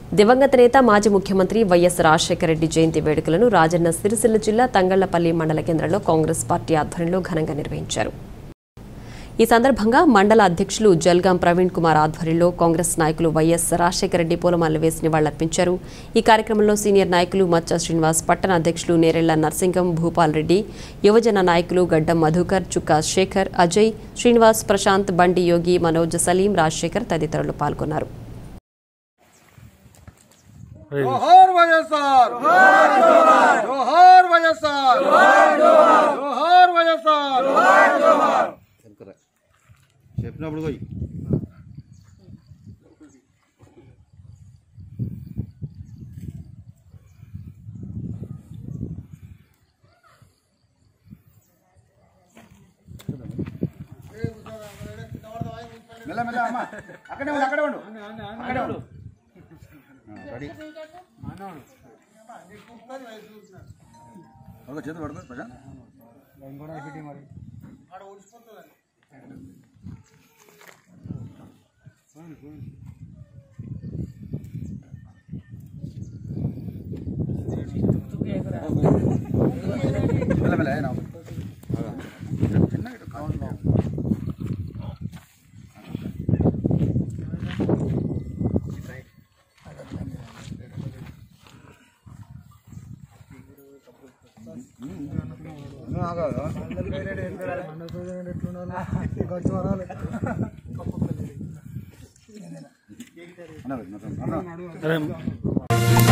దివంగత నేత మాజీ ముఖ్యమంత్రి వైఎస్ రాజశేఖర రెడ్డి జయంతి వేడుకలను రాజన్న సిరిసిల్ల జిల్లా తంగళ్లపల్లి మండల కేంద్రంలో కాంగ్రెస్ పార్టీ ఆధ్వర్యంలో ఘనంగా నిర్వహించారు. ఈ సందర్భంగా మండల అధ్యక్షులు జల్గాం ప్రవీణ్ కుమార్ ఆధ్వర్యంలో కాంగ్రెస్ నాయకులు వైఎస్ రాజశేఖర రెడ్డి పూలమాలలు వేసి నివాళులర్పించారు. ఈ కార్యక్రమంలో సీనియర్ నాయకులు మచ్చ శ్రీనివాస్, పట్టణ అధ్యక్షులు నేరెళ్ల నర్సింగం, భూపాల్ రెడ్డి, యువజన నాయకులు గడ్డం మధుకర్, చుక్కా శేఖర్, అజయ్, శ్రీనివాస్, ప్రశాంత్, బండి యోగి, మనోజ్, సలీం, రాజశేఖర్ తదితరులు పాల్గొన్నారు. जोहार వైఎస్ఆర్ जोहार వైఎస్ఆర్ जोहार వైఎస్ఆర్ చెప్పినప్పుడు పోయి మెల్ల మెల్ల అమ్మ అక్కడే ఉండు అక్కడే ఉండు అక్కడే ఉండు రెడీ ఒక చేతులు పడుతుంది ప్రజా మరి మెల్ల మెల్ల చిన్న కావాలి అన్న